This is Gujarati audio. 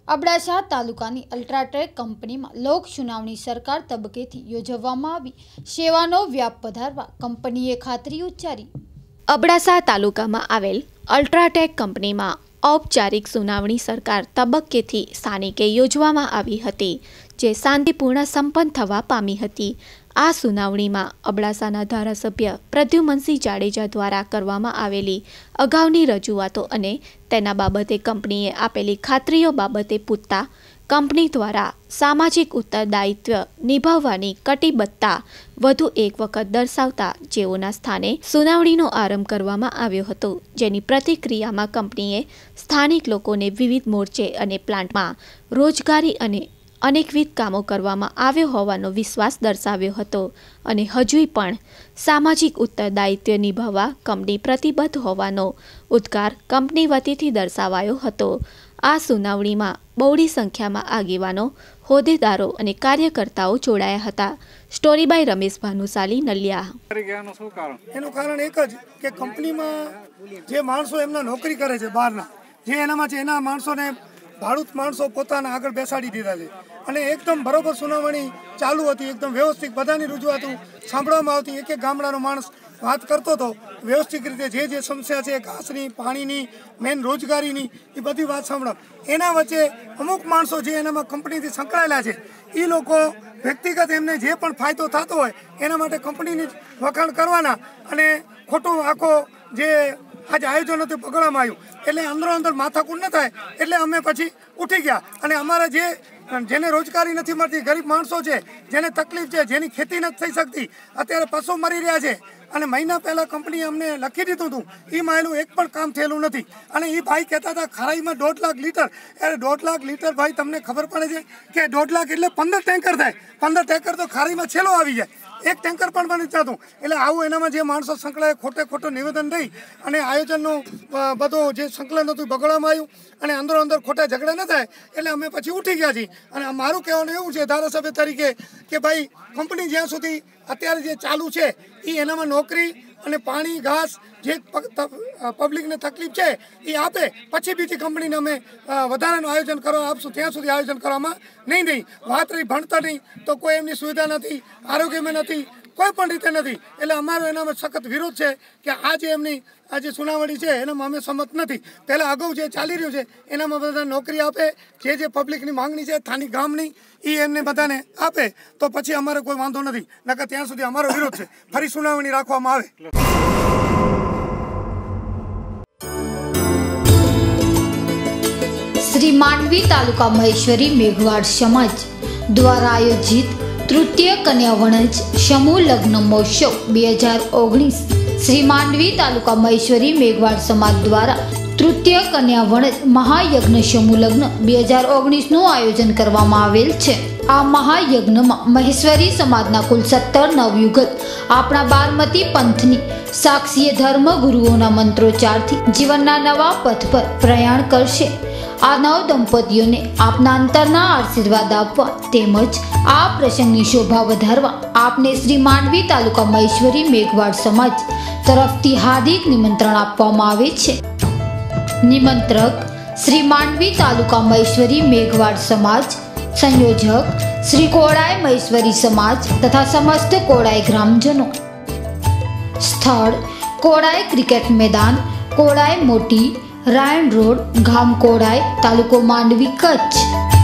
અબડાસા તાલુકાની અલ્ટ્રાટેક કંપનીમાં લોક સુનાવણી સરકાર તબક્કેથી યોજવામાં આવી સેવાનો વ્યાપ વધારવા કંપનીએ ખાતરી ઉચ્ચારી। અબડાસા તાલુકામાં આવેલ અલ્ટ્રાટેક કંપનીમાં ઔપચારિક સુનાવણી સરકાર તબક્કેથી સ્થાનિકે યોજવામાં આવી હતી, જે શાંતિપૂર્ણ સંપન્ન થવા પામી હતી। આ સુનાવણીમાં અબડાસાના ધારાસભ્ય પ્રદ્યુમનસિંહ જાડેજા દ્વારા કરવામાં આવેલી અગાઉની રજૂઆતો અને તેના બાબતે કંપનીએ આપેલી ખાતરીઓ બાબતે પૂછતા કંપની દ્વારા સામાજિક ઉત્તરદાયિત્વ નિભાવવાની કટિબદ્ધતા વધુ એક વખત દર્શાવતા જેઓના સ્થાને સુનાવણીનો આરંભ કરવામાં આવ્યો હતો, જેની પ્રતિક્રિયામાં કંપનીએ સ્થાનિક લોકોને વિવિધ મોરચે અને પ્લાન્ટમાં રોજગારી અને અનેકવિધ કામો કરવામાં આવ્યો હોવાનો વિશ્વાસ દર્શાવ્યો હતો અને હજુય પણ સામાજિક ઉત્તરદાયિત્વ નિભાવવા કંપની પ્રતિબદ્ધ હોવાનો ઉદ્ગાર કંપની વતીથી દર્શાવાયો હતો। આ સુનાવણીમાં બહોળી સંખ્યામાં આગેવાનો, હોદ્દેદારો અને કાર્યકર્તાઓ જોડાયા હતા। Story by Ramesh Bhanushali, Naliya. એનું કારણ એક જ કે કંપનીમાં જે માણસો એમના નોકરી કરે છે બહારના, જે એનામાં છે એના માણસોને ભાડૂત માણસો પોતાના આગળ બેસાડી દીધા છે અને એકદમ બરોબર સુનાવણી ચાલુ હતી, એકદમ વ્યવસ્થિત બધાની રજૂઆતો સાંભળવામાં આવતી। એક એક ગામડાનો માણસ વાત કરતો હતો વ્યવસ્થિત રીતે, જે સમસ્યા છે ઘાસની, પાણીની, મેન રોજગારીની, એ બધી વાત સાંભળો। એના વચ્ચે અમુક માણસો જે એનામાં કંપનીથી સંકળાયેલા છે એ લોકો વ્યક્તિગત એમને જે પણ ફાયદો થતો હોય એના માટે કંપનીની વખાણ કરવાના અને ખોટું આખો જે આજે આયોજન હતું પકડવામાં આવ્યું, એટલે અંદરો અંદર માથાકૂટ ન થાય એટલે અમે પછી ઉઠી ગયા અને અમારા જેને રોજગારી નથી મળતી, ગરીબ માણસો છે, જેને તકલીફ છે, જેની ખેતી નથી થઈ શકતી, અત્યારે પશુ મરી રહ્યા છે અને મહિના પહેલાં કંપનીએ અમને લખી દીધું હતું, એ માયલું એક પણ કામ થયેલું નથી। અને એ ભાઈ કહેતા હતા ખરાઈમાં 1.5 લાખ લીટર, અરે 1.5 લાખ લીટર ભાઈ તમને ખબર પડે છે કે 1.5 લાખ એટલે 15 ટેન્કર થાય, 15 ટેન્કર તો ખારીમાં છેલ્લો આવી જાય, એક ટેન્કર પણ બની જતું। એટલે આવું એનામાં જે માણસો સંકળાય ખોટું નિવેદન દઈ અને આયોજનનું બધું જે સંકલન હતું બગડવામાં આવ્યું અને અંદરો અંદર ખોટા ઝઘડા ન થાય એટલે અમે પછી ઉઠી ગયા છીએ। અને મારું કહેવાનું એવું છે ધારાસભ્ય તરીકે કે ભાઈ કંપની જ્યાં સુધી અત્યારે જે ચાલુ છે એ એનામાં નોકરી અને પાણી, ઘાસ જે પબ્લિકને તકલીફ છે એ આપે, પછી બીજી કંપનીને અમે વધારાનું આયોજન કરવા આપશું, ત્યાં સુધી આયોજન કરવામાં નહીં। વાત રહી ભણતરની, તો કોઈ એમની સુવિધા નથી, આરોગ્યમાં નથી, કોઈ પણ રીતે નથી। એટલે અમારો એનામાં સખત વિરોધ છે કે આ જે એમની આ જે સુનાવણી છે એનામાં અમે સંમત નથી। પહેલાં અગાઉ જે ચાલી રહ્યું છે એનામાં બધા નોકરી આપે, જે પબ્લિકની માંગણી છે સ્થાનિક ગામની એ એમને બધાને આપે, તો પછી અમારે કોઈ વાંધો નથી, નકર ત્યાં સુધી અમારો વિરોધ છે, ફરી સુનાવણી રાખવામાં આવે। શ્રી માંડવી તાલુકા મહેશ્વરી મેઘવાડ સમાજ દ્વારા આયોજિત તૃતીય કન્યા વણજ સમૂહ લગ્ન મહોત્સવ 2019 શ્રી માંડવી તાલુકા મહેશ્વરી મેઘવાડ સમાજ દ્વારા તૃતીય કન્યા વણજ મહાયજ્ઞ સમૂહ લગ્ન 2019 નું આયોજન કરવામાં આવેલ છે। આ મહાયજ્ઞમાં મહેશ્વરી સમાજના કુલ 17 નવયુગત આપણા બારમતી પંથની સાક્ષીય ધર્મ ગુરુઓના મંત્રોચ્ચારથી જીવનના નવા પથ પર પ્રયાણ કરશે। આ નવ દંપતીઓને આપના અંતરના આશીર્વાદ આપવા તેમજ આ પ્રસંગની શોભા વધારવા આપને શ્રી માંડવી તાલુકા મહેશ્વરી મેઘવાડ સમાજ તરફથી હાર્દિક નિમંત્રણ આપવામાં આવે છે। નિમંત્રક શ્રી માંડવી તાલુકા મહેશ્વરી મેઘવાડ સમાજ, સંયોજક શ્રી કોડાય મહેશ્વરી સમાજ તથા સમસ્ત કોડાય ગ્રામજનો। સ્થળ કોડાય ક્રિકેટ મેદાન, કોડાય મોટી, રાયણ રોડ, ગામ કોડાય, તાલુકો માંડવી, કચ્છ।